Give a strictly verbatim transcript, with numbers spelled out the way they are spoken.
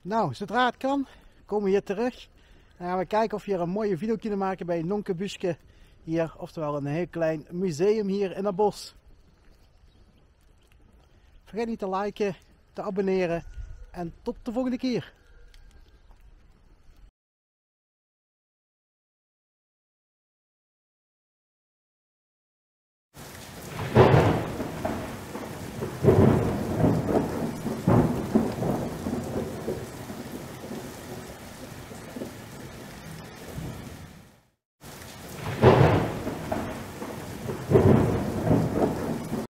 Nou, zodra het kan, komen we hier terug. Dan gaan we kijken of we hier een mooie video kunnen maken bij Nonkebuske hier. Oftewel een heel klein museum hier in het bos. Vergeet niet te liken, te abonneren en tot de volgende keer.